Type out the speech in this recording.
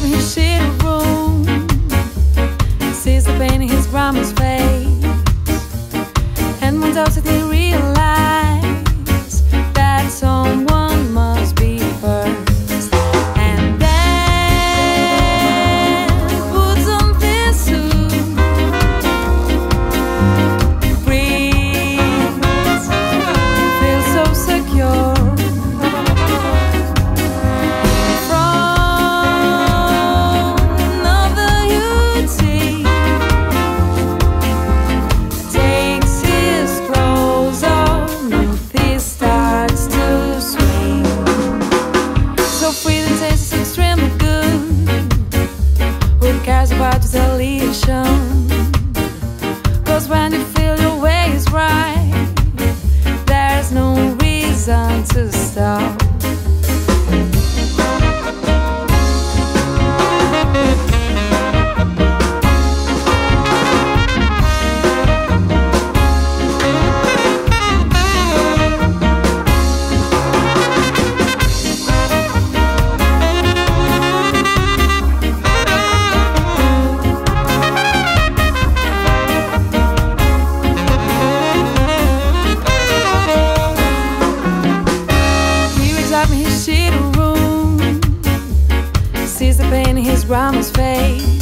in his shitty room, sees the pain in his grandma's face, and wonders if he realize that someone must be first. And then puts on this suit, breathes, feels so secure. About the solution, 'cause when you feel your way is right, there's no reason to stop. In his shitty room, sees the pain in his grandma's face,